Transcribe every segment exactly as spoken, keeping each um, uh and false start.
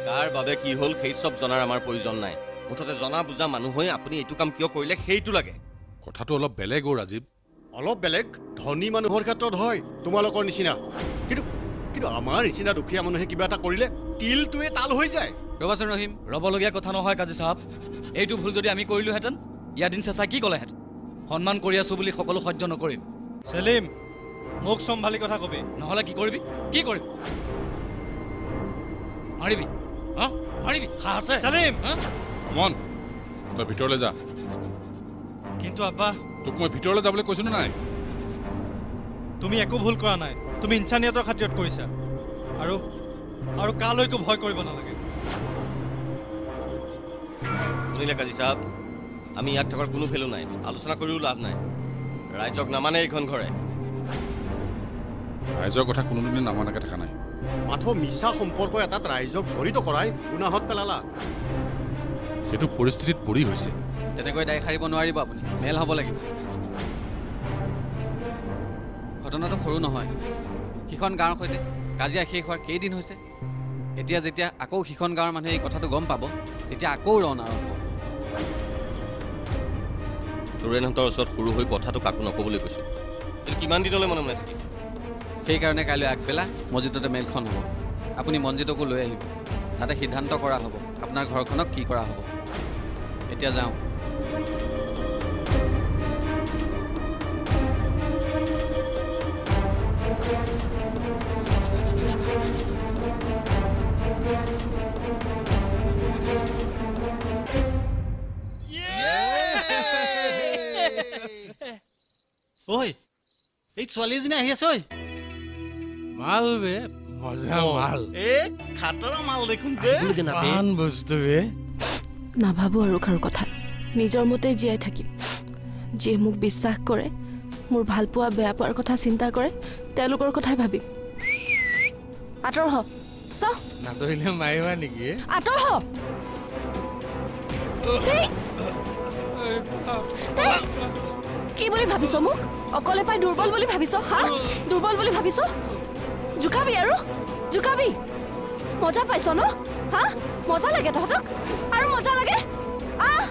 কাৰ বাবে কি হল সেই সব জনাৰ আমাৰ প্ৰয়োজন নাই মুঠতে জনা বুজা মানুহ হৈ আপুনি এইটো কাম কিয় কৰিলে সেইটো লাগে কথাটো অলপ বেলেগ ও ৰাজীৱ অলপ বেলেগ ধনী মানুহৰ ক্ষেত্ৰত হয় তোমালোকৰ নিচিনা কিন্তু কিন্তু আমাৰ নিচিনা দুখীয়া মানুহে কিবা এটা কৰিলে তিলটোৱে তাল হৈ যায় ৰবাচোন ৰহিম ৰবলগীয়া কথা নহয় কাজী সাহেব এইটো ভুল যদি আমি কৰিলোহেঁতেন ইয়াৰ দিন চেঁচা কি ক'লেহেঁতেন সন্মান কৰি আছো বুলি সকলো সহ্য নকৰিম সেলিম মোক চম্ভালি কথা কবি নহলে কি কৰিবি কি কৰিবি মাৰিবি হা মাৰিবি খা আছে সেলিম অমন তই ভিতৰলৈ যা কিন্তু আব্বা তোক মই ভিতৰলৈ যাবলৈ কৈছো নে নাই তুমি একো ভুল কৰা নাই তুমি ইনসানিয়তৰ খাতিৰত কৰিছা আৰু আৰু কালৈকো ভয় কৰিব নালাগে শুনিলে কাজী সাহেব আমি ইয়াত থকাৰ কোনো ভেলু নাই আলোচনা কৰিও লাভ নাই ৰাইজক নামানে এইখন ঘৰে ৰাইজৰ কথা কোনোদিনে নামানাকে থকা নাই মাথো মিছা সম্পৰ্ক এটাত ৰাইজক জড়িত কৰাই গুনাহত পেলালা সেইটো পৰিস্থিতিত পৰি হৈছে তেনেকৈ দায় সাৰিব নোৱাৰিব আপুনি মেল হ'ব লাগিব ঘটনাটো সৰু নহয় সিখন গাঁৱৰ সৈতে কাজিয়া শেষ হোৱাৰ কেইদিন হৈছে এতিয়া যেতিয়া আকৌ সিখন গাঁৱৰ মানুহে এই কথাটো গম পাব তেতিয়া আকৌ ৰণ আৰম্ভ তুৰেণহঁতৰ ওচৰত সৰু হৈ কথাটো কাকো নক'বলৈ কৈছোঁ কিন্তু কিমান দিনলৈ মনে মনে থাকিব সেইকাৰণে কাইলৈ আগবেলা মছজিদতে মেলখন হ'ব আপুনি মছজিদকো লৈ আহিব তাতে সিদ্ধান্ত কৰা হ'ব আপোনাৰ ঘৰখনক কি কৰা হ'ব এতিয়া যাওঁ ঐ এই ছোৱালীজনী আহি আছে ঐ মাল বে মজা মাল এ খাটৰ মাল দেখোন বে পান বস্তু বে নাভাবো আৰু কাৰো কথা নিজৰ মতে জীয়াই থাকিম যিয়ে মোক বিশ্বাস কৰে মোৰ ভাল পোৱা বেয়া পোৱাৰ কথা চিন্তা কৰে তেওঁলোকৰ কথাই ভাবিম আঁতৰ হ চ নাদৰিলে মাৰিবা নেকি আঁতৰ হ কি বুলি ভাবিছ মোক অকলে পাই দুৰ্বল বুলি ভাবিছ হা দুৰ্বল বুলি ভাবিছ জুকাবি আৰু জুকাবি মজা পাইছ ন হা মজা লাগে তহঁতক আৰু মজা লাগে আহ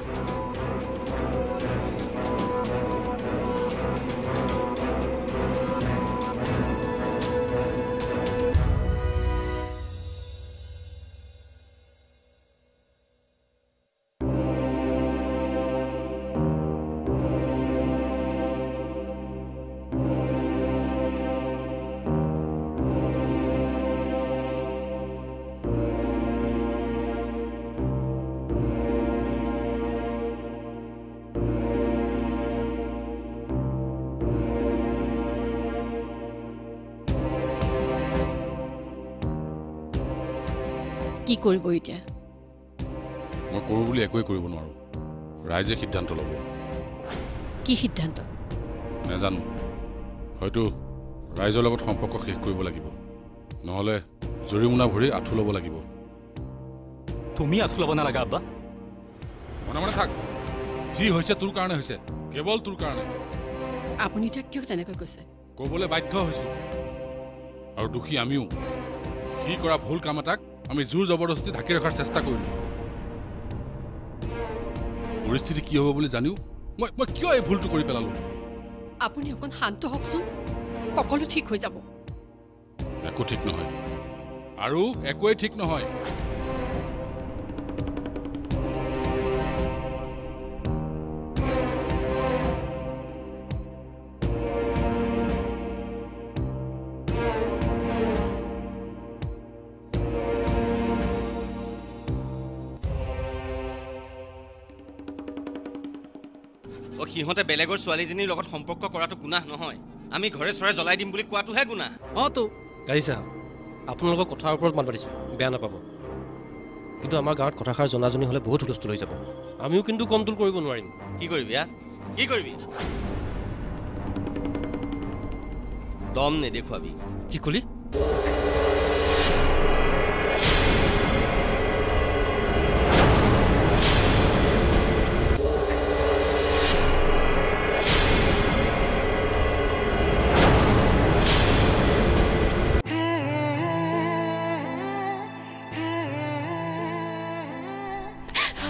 কি কৰিব এতিয়া মই কৰোঁ বুলি একোৱে কৰিব নোৱাৰো ৰাইজে সিদ্ধান্ত ল'ব কি সিদ্ধান্ত নাজানো হয়তো ৰাইজৰ লগত সম্পৰ্ক শেষ কৰিব লাগিব নহলে জৰিমনা ভৰি আঁঠু ল'ব লাগিব তুমি আঁঠু ল'ব নালাগে আব্বা মনে মনে থাক যি হৈছে তোৰ কাৰণে হৈছে কেৱল তোৰ কাৰণে আপুনি এতিয়া কিয় তেনেকৈ কৈছে ক'বলৈ বাধ্য হৈছোঁ আৰু দুখী আমিও সি কৰা ভুল কাম এটাক আমি জোৰ জবৰদস্তি ঢাকি ৰখাৰ চেষ্টা কৰিলোঁ পৰিস্থিতি কি হ'ব বুলি জানিও মই মই কিয় এই ভুলটো কৰি পেলালোঁ আপুনি অকণ শান্ত হওকচোন সকলো ঠিক হৈ যাব একো ঠিক নহয় আৰু একোৱেই ঠিক নহয় সিহঁতে বেলেগৰ ছোৱালীজনীৰ লগত সম্পৰ্ক কৰাটো গুনাহ নহয় আমি ঘৰে চৰে জ্বলাই দিম বুলি কোৱাটোহে গুনাহ অঁ তো কাজী সাহেব আপোনালোকৰ কথাৰ ওপৰত মান পাতিছোঁ বেয়া নাপাব কিন্তু আমাৰ গাঁৱত কথাষাৰ জনাজনী হ'লে বহুত হুলস্থুল হৈ যাব আমিও কিন্তু কণ্ট্ৰল কৰিব নোৱাৰিম কি কৰিবি আ কি কৰিবি দম নেদেখুৱাবি কি কলি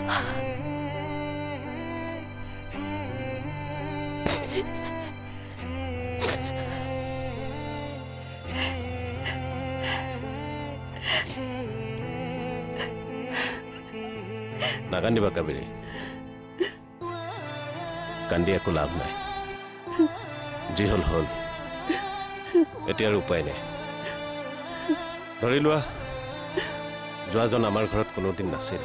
নাকান্দিবা কাবেৰী কান্দি একো লাভ নাই যি হল হল এতিয়া আৰু উপায় নাই ধৰি লোৱা যোৱাজন আমাৰ ঘৰত কোনোদিন নাছিল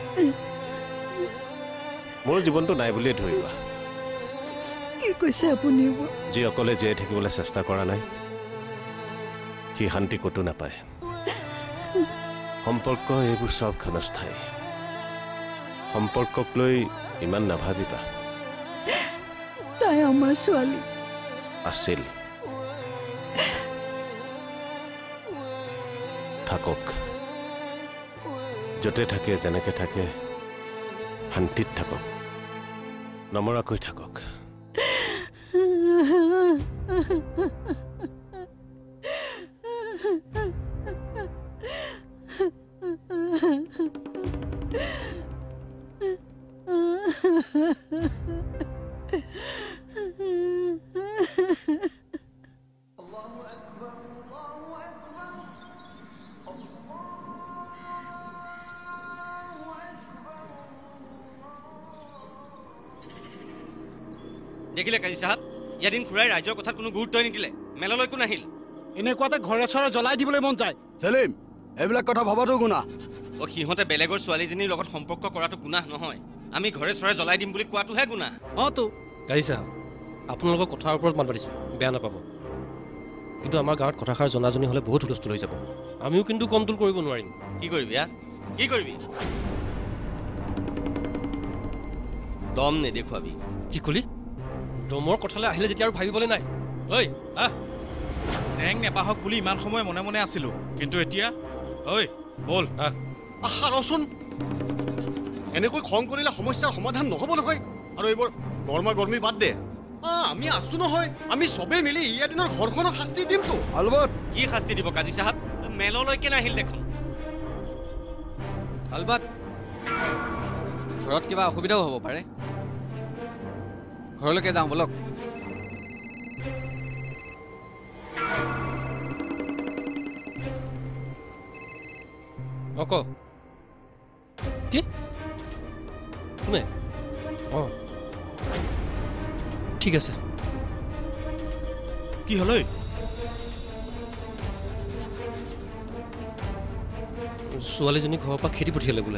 মোৰ জীৱনটো নাই বুলিয়ে ধৰিবা কি কৈছে আপুনি যি অকলে জীয়াই থাকিবলৈ চেষ্টা কৰা নাই সি শান্তি ক'তো নাপায় সম্পৰ্ক এইবোৰ সব ক্ষণস্থায়ী সম্পৰ্কক লৈ ইমান নাভাবিবা তাই আমাৰ ছোৱালী আছিল থাকক য'তে থাকে যেনেকে থাকে শান্তিত থাকক নমৰাকৈ থাকক দেখিলে কাজী সাহেব ইয়াদিন খুৰাই ৰাইজৰ কথাত কোনো গুৰুত্বই নিদিলে মেললৈকো নাহিল এনেকুৱাতে ঘৰে চৰে জ্বলাই দিবলৈ মন যায় চেলিম এইবিলাক কথা ভবাটো গুনাহ অ সিহঁতে বেলেগৰ ছোৱালীজনীৰ লগত সম্পৰ্ক কৰাটো গুনাহ নহয় আমি ঘৰে চৰে জ্বলাই দিম বুলি কোৱাটোহে গুনাহ অঁ তো কাজী সাহেব আপোনালোকৰ কথাৰ ওপৰত মান পাতিছোঁ বেয়া নাপাব কিন্তু আমাৰ গাঁৱত কথাষাৰ জনাজনী হ'লে বহুত হুলস্থুল হৈ যাব আমিও কিন্তু কণ্ট্ৰল কৰিব নোৱাৰিম কি কৰিবি আ কি কৰিবি দম নেদেখুৱাবি কি কলি দমৰ কথালৈ আহিলে যেতিয়া আৰু ভাবিবলৈ নাই ঐ আহ জেং নেপাহক বুলি ইমান সময় মনে মনে আছিলো কিন্তু এতিয়া ঐ বল আহা ৰচোন এনেকৈ খং কৰিলে সমস্যাৰ সমাধান নহ'ব নহয় আৰু এইবোৰ গৰমা গৰমি বাদ দে আমি আছো নহয় আমি চবেই মিলি ইয়া দিনৰ ঘৰখনক শাস্তি দিমতো আলবত কি শাস্তি দিব কাজী সাহেব মেললৈকে নাহিল দেখোন আলবত ঘৰত কিবা অসুবিধাও হ'ব পাৰে ঘৰলৈকে যাওঁ বলক অক কি কোনে অঁ ঠিক আছে কি হ'লে ছোৱালীজনী ঘৰৰ পৰা খেতি পঠিয়ালে বোলে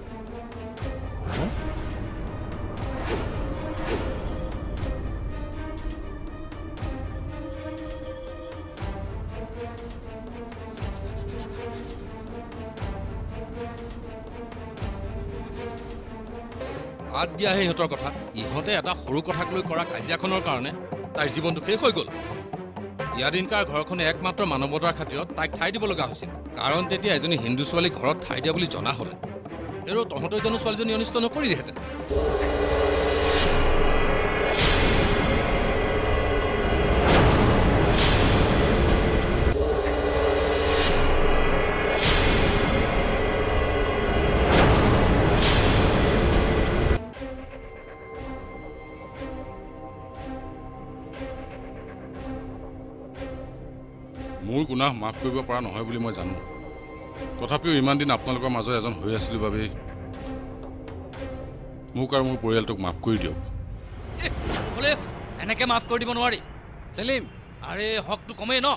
বাদ দিয়াহে ইহঁতৰ কথা ইহঁতে এটা সৰু কথাক লৈ কৰা কাজিয়াখনৰ কাৰণে তাইৰ জীৱনটো শেষ হৈ গ'ল ইয়াদিনকাৰ ঘৰখনে একমাত্ৰ মানৱতাৰ খাতিৰত তাইক ঠাই দিব লগা হৈছিল কাৰণ তেতিয়া এজনী হিন্দু ছোৱালী ঘৰত ঠাই দিয়া বুলি জনা হ'লে আৰু তহঁতৰ জানো ছোৱালীজনী অনিষ্ট নকৰিলেহেঁতেন মোৰ গুনাহ মাফ কৰিব পৰা নহয় বুলি মই জানো তথাপিও ইমান দিন আপোনালোকৰ মাজত এজন হৈ আছিলোঁ বাবেই মোক আৰু মোৰ পৰিয়ালটোক মাফ কৰি দিয়ক এনেকে মাফ কৰি দিব নোৱাৰি চেলিম আৰে হকটো কমেই ন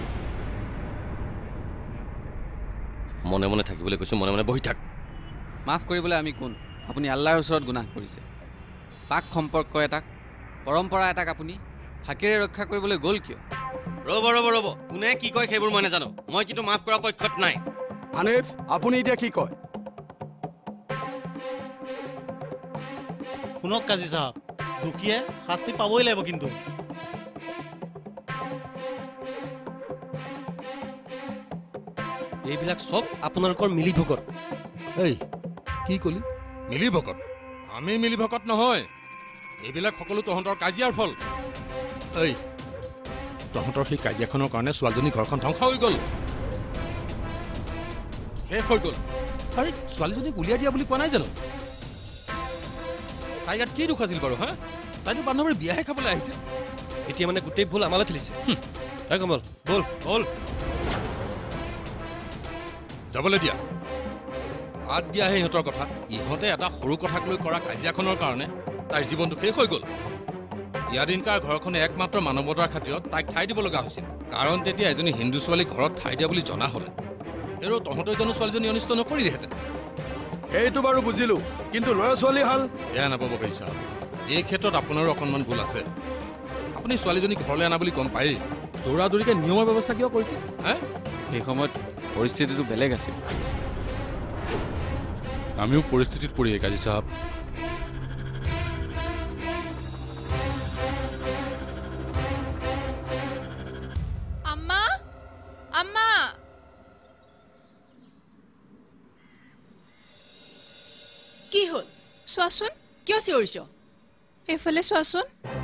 মনে মনে থাকিবলৈ কৈছো মনে মনে বহি থাক মাফ কৰিবলৈ আমি কোন আপুনি আল্লাহৰ ওচৰত গুনাহ কৰিছে পাক সম্পৰ্ক এটাক পৰম্পৰা এটাক আপুনি ফাঁকিৰে ৰক্ষা কৰিবলৈ গ'ল কিয় ৰ'ব ৰ'ব ৰ'ব কোনে কি কয় সেইবোৰ মই নাজানো মই কিন্তু মাফ কৰা পক্ষত নাই হানিফ আপুনি এতিয়া কি কয় শুনক কাজী সাহেব দুখীয়ে শাস্তি পাবই লাগিব কিন্তু এইবিলাক চব আপোনালোকৰ মিলি ভকত এই কি কলি মিলি ভকত আমি মিলি ভকত নহয় এইবিলাক সকলো তহঁতৰ কাজিয়াৰ ফল এই তহঁতৰ সেই কাজিয়াখনৰ কাৰণে ছোৱালীজনী ঘৰখন ধ্বংস হৈ গ'ল শেষ হৈ গ'ল আৰে ছোৱালীজনীক উলিয়াই দিয়া বুলি কোৱা নাই জানো তাই ইয়াত কি দুখ আছিল বাৰু হা তাইতো বান্ধৱীৰ বিয়াহে খাবলৈ আহিছিল এতিয়া মানে গোটেই ভুল আমালৈ ঠেলিছে তাই কমল বল বল যাবলৈ দিয়া বাদ দিয়াহে ইহঁতৰ কথা ইহঁতে এটা সৰু কথাক লৈ কৰা কাজিয়াখনৰ কাৰণে তাইৰ জীৱনটো শেষ হৈ গ'ল ইয়াদিনকাৰ ঘৰখনে একমাত্ৰ মানৱতাৰ খাতিৰত তাইক ঠাই দিব লগা হৈছিল কাৰণ তেতিয়া এজনী হিন্দু ছোৱালী ঘৰত ঠাই দিয়া বুলি জনা হ'লে আৰু তহঁতৰ জানো ছোৱালীজনী অনিষ্ট নকৰিলেহেঁতেন সেইটো বাৰু বুজিলোঁ কিন্তু ল'ৰা ছোৱালী হাল বেয়া নাপাব কৈছা এই ক্ষেত্ৰত আপোনাৰো অকণমান ভুল আছে আপুনি ছোৱালীজনী ঘৰলৈ অনা বুলি গম পায়েই দৌৰা দৌৰিকে নিয়মৰ ব্যৱস্থা কিয় কৰিছিল হে সেই সময়ত পৰিস্থিতিটো বেলেগ আছিল আমিও পৰিস্থিতিত পৰি কাজী চাহাব আম্মা আম্মা কি হ'ল চোৱাচোন কিয় চিঞৰিছ এইফালে চোৱাচোন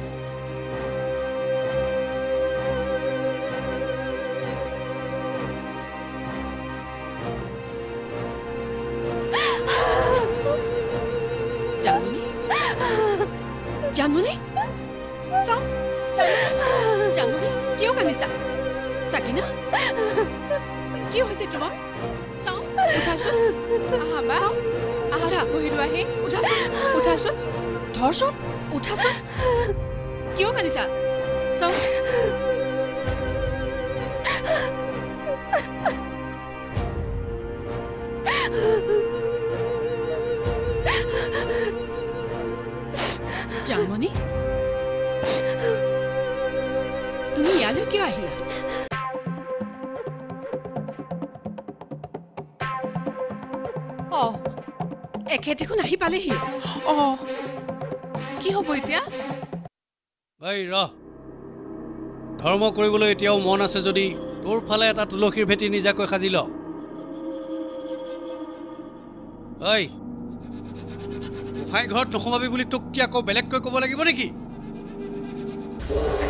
জানমণি জানমণি চাও জানমণি কিয় কান্দিছা চাকিনা কি হৈছে তোমাৰ চাও উঠাচোন আহা বা আহা বহিলো আহি উঠাচোন উঠাচোন ধৰচোন উঠাচোন কিয় কান্দিছা চাও জানমণি তুমি ইয়ালৈ কিয় আহিলা অ এখেতেখন আহি পালেহি অ কি হ'ব এতিয়া এই ৰহ ধৰ্ম কৰিবলৈ এতিয়াও মন আছে যদি তোৰ ফালে এটা তুলসীৰ ভেটি নিজাকৈ সাজি ল ঐ গোসাঁই ঘৰত নোসোমাবি বুলি তোক কি আকৌ বেলেগকৈ ক'ব লাগিব নেকি